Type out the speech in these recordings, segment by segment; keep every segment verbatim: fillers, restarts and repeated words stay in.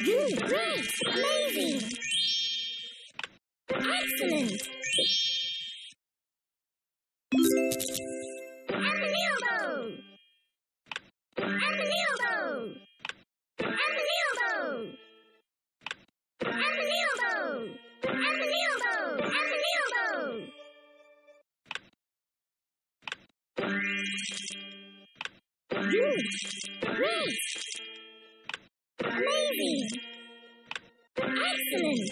Good, great, amazing. Excellent. Unbelievable. Unbelievable. Unbelievable. Unbelievable. Unbelievable. Unbelievable. Good, great, amazing, excellent.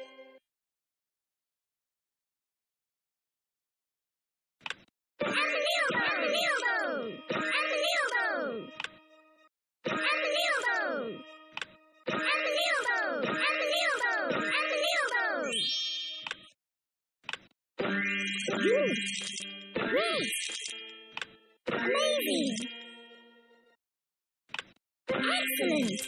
Unbelievable, unbelievable, unbelievable, unbelievable, unbelievable, unbelievable, unbelievable. Good, great, amazing, excellent.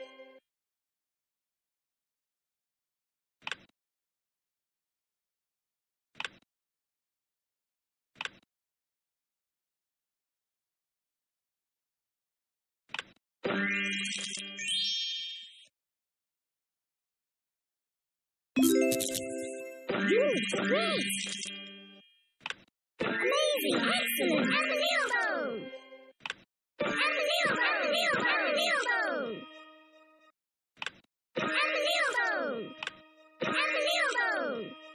Good, great, amazing, excellent, unbelievable, unbelievable, unbelievable, unbelievable, unbelievable,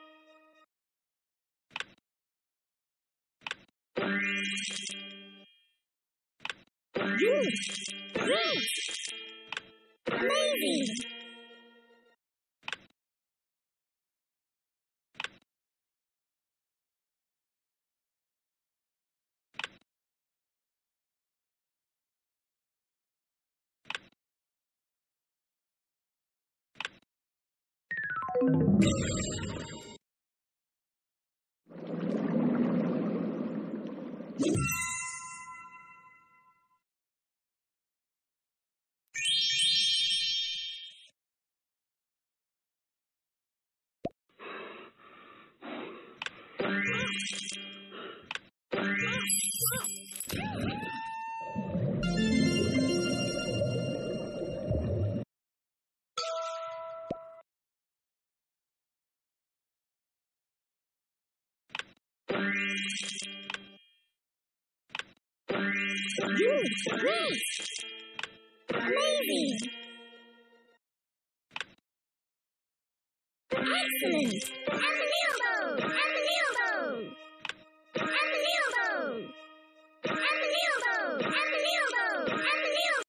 unbelievable. Good, great, amazing. Good, great, amazing, excellent, unbelievable.